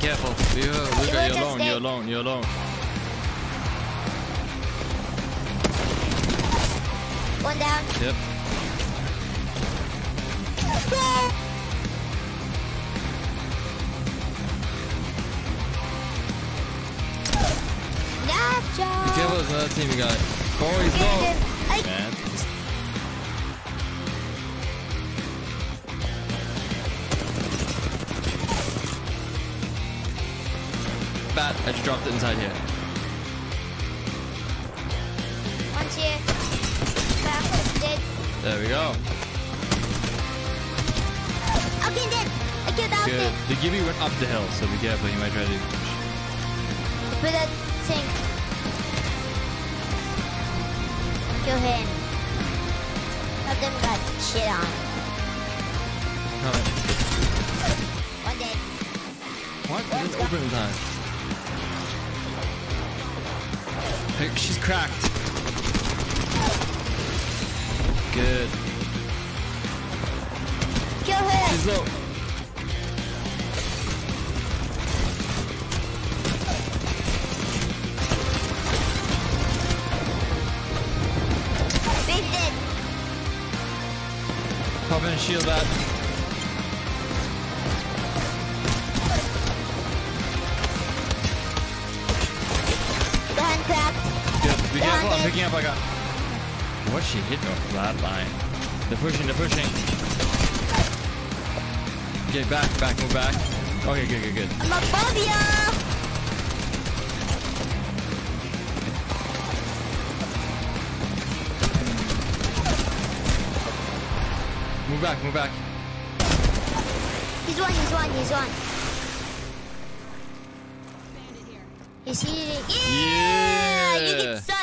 careful. Luca, you're alone. You're alone. You're alone. One down. Yep. Nacho. Be careful, there's another team you got. Oh, he's low. Man. Bat, I just dropped it inside here. One's here. Back. Dead. There we go. Alkin dead. I killed Alkin. Good. The Gibby went up the hill, so be careful. He might try to push. Put that thing. Kill him. Let them got shit on. Coming. One dead. What? It didn't open in time. Hey, she's cracked. Good. Kill her. She's low. Big dead. Pop in and shield that. The hand cracked. Good. Be careful. I'm dead. picking up. I got. What she hit me? Flat line. They're pushing. They're pushing. Okay, back. Move back. Okay, good. I'm above ya. Move back. He's one. He's here. Yeah! You did so